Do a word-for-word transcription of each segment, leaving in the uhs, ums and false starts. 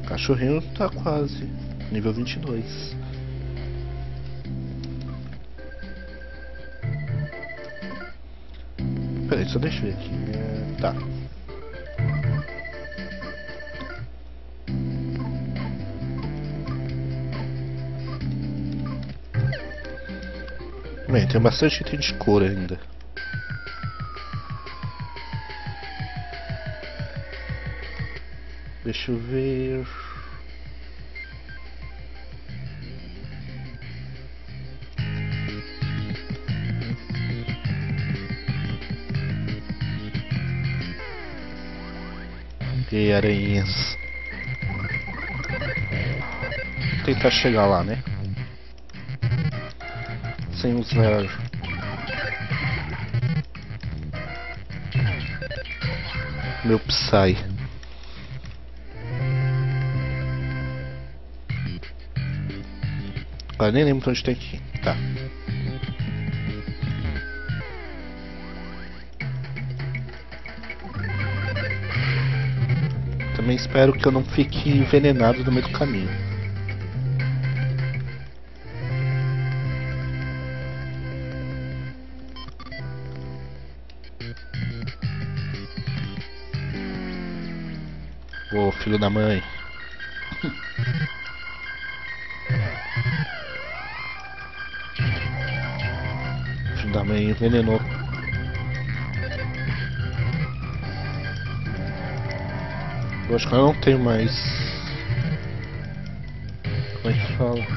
Cachorrinho tá quase. Nível vinte e dois. Peraí, só deixa eu ver aqui. É... Tá. Bem, tem bastante item de cor ainda. Deixa eu ver. E aranhas. Vou tentar chegar lá, né? Sem usar meu Psy. Agora nem lembro onde tem que ir. Tá. Também espero que eu não fique envenenado no meio do caminho. Ô, filho da mãe. Filho da mãe envenenou. Eu acho que eu não tenho mais. Como é que fala?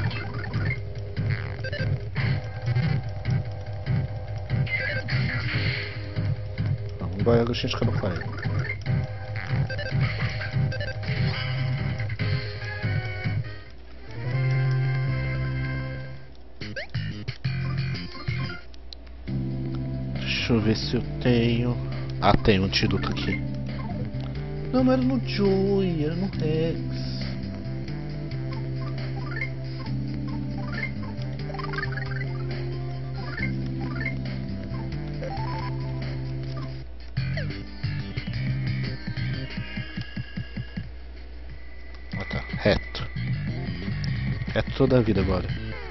Não vai a gente que não vai. Deixa eu ver se eu tenho. Ah, tem um antídoto aqui. Não, não era no Joey, era no Rex. Ah tá, reto. Reto toda a vida agora.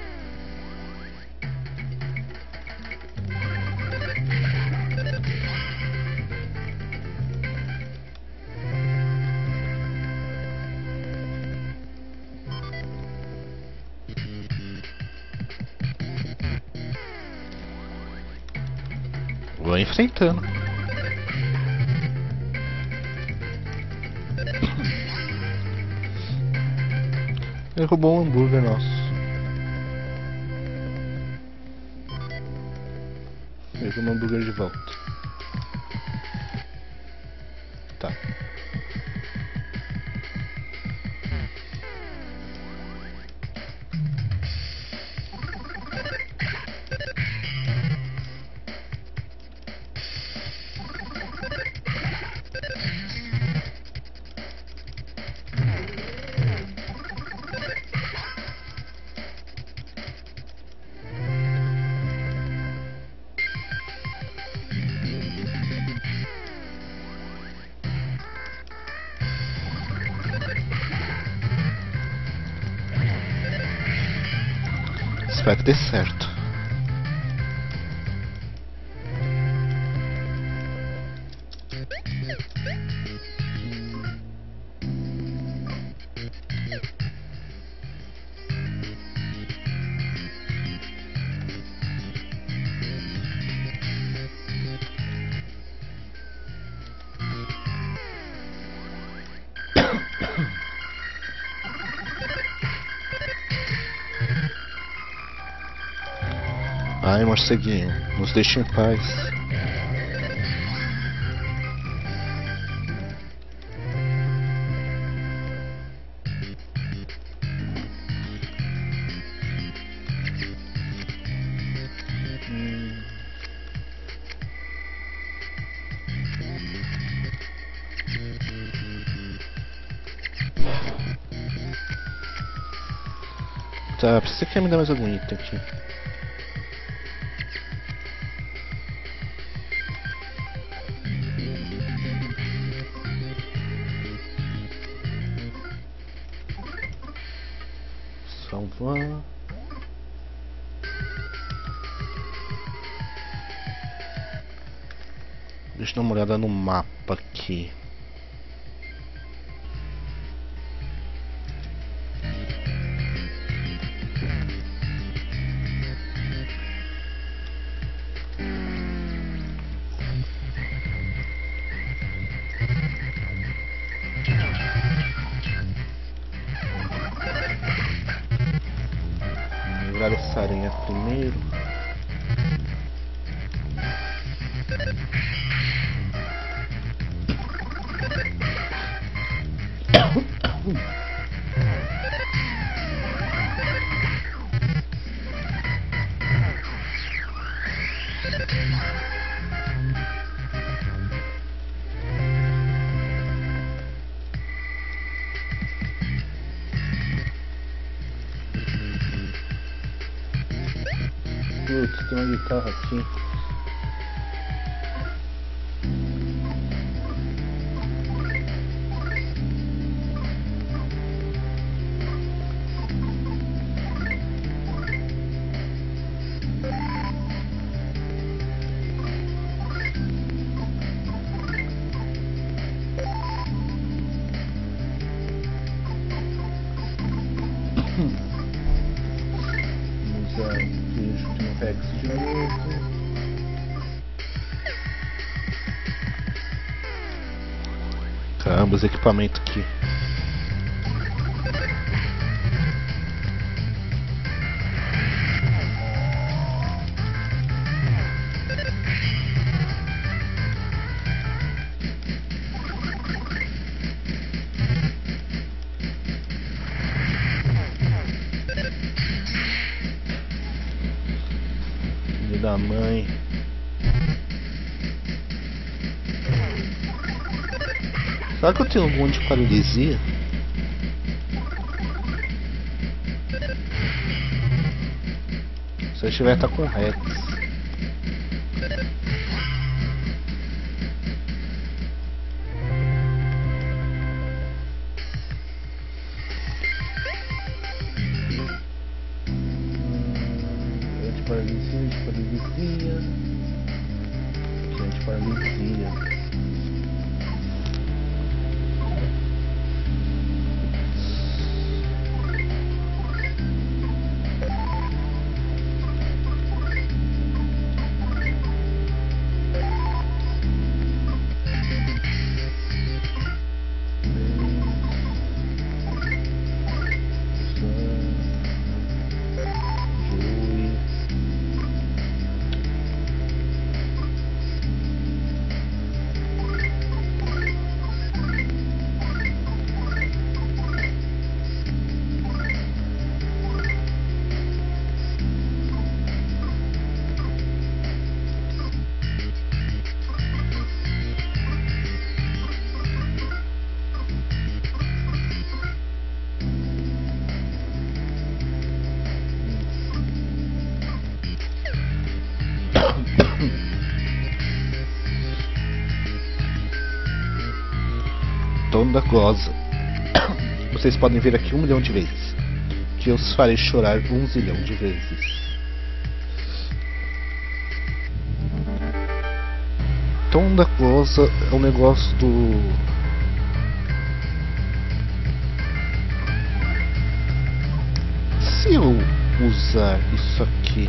Vou enfrentando. Ele roubou um hambúrguer nosso. Pegou um hambúrguer de volta. Tá. Espero que dê certo. Ai, morceguinho, nos deixe em paz. Hum. Tá, você quer me dar mais algum item aqui? Então vamos. Deixa eu dar uma olhada no mapa aqui. Vou virar essa aranha primeiro. Putz, tem uma guitarra aqui. De novo. Caramba, os equipamentos aqui. Da mãe. Será que eu tenho algum de paralisia? Se eu tiver, tá com Rex. Paralisia, antiparalisia, antiparalisia. Dono da Goza. Vocês podem vir aqui um milhão de vezes, que eu os farei chorar um zilhão de vezes. Tom da Goza é um negócio do... Se eu usar isso aqui...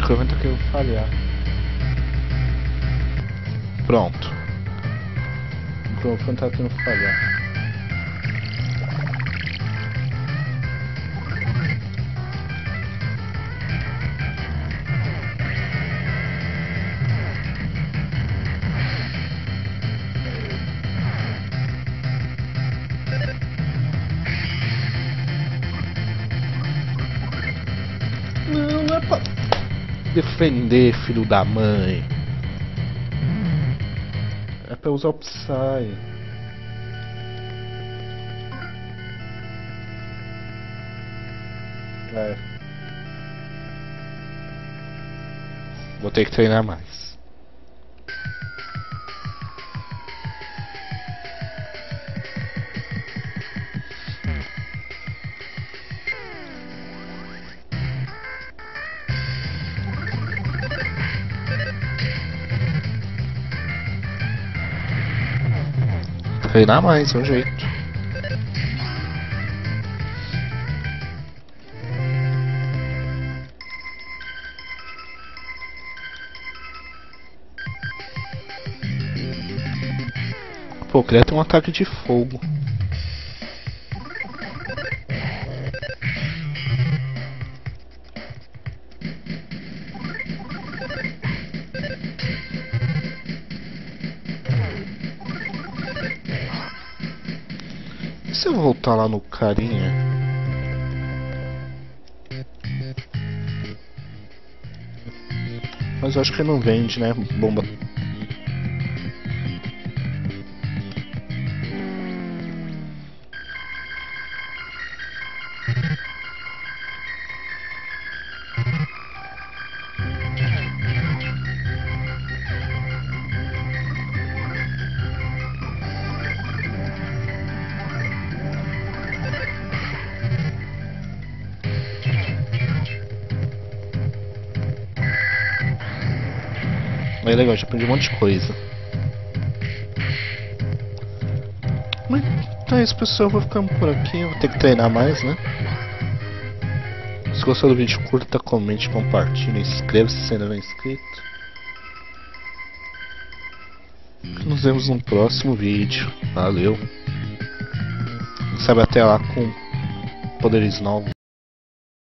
microfone tá querendo falhar. Pronto. O microfone tá querendo falhar. Não, não é pra defender, filho da mãe. É pra usar o Psy. É. Vou ter que treinar mais. Treinar mais, é um jeito. Pô, eu queria ter um ataque de fogo. E se eu voltar lá no carinha? Mas eu acho que não vende, né? Bomba. É legal, já aprendi um monte de coisa. Então é isso, pessoal, eu vou ficando por aqui, eu vou ter que treinar mais, né? Se gostou do vídeo, curta, comente, compartilhe, inscreva-se se ainda não é inscrito. Nos vemos no próximo vídeo. Valeu. Quem sabe até lá com poderes novos.